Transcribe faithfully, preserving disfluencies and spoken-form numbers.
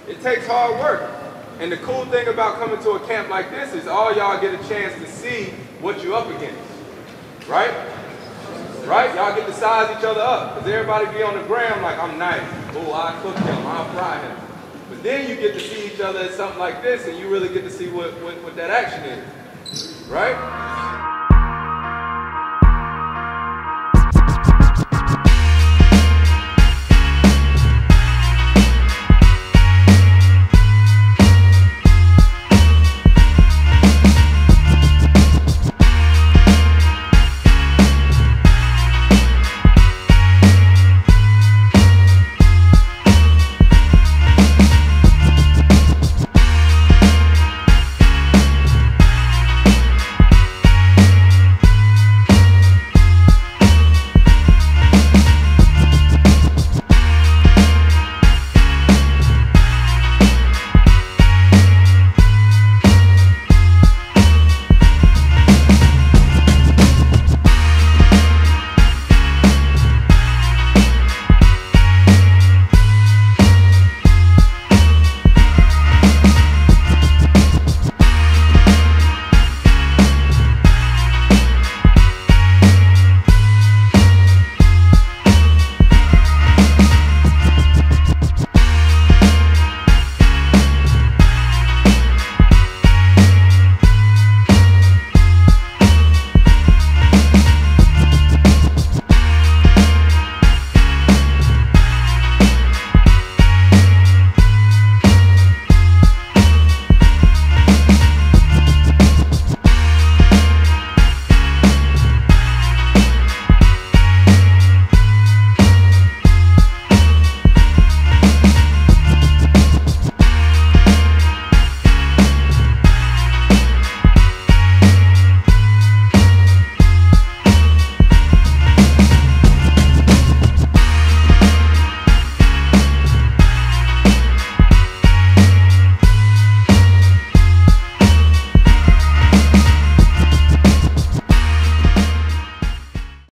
It takes hard work. And the cool thing about coming to a camp like this is all y'all get a chance to see what you're up against. Right? Right? Y'all get to size each other up. Because everybody be on the gram like, I'm nice. Oh, I'll cook him. I'll fry him. But then you get to see each other at something like this, and you really get to see what, what, what that action is. Right?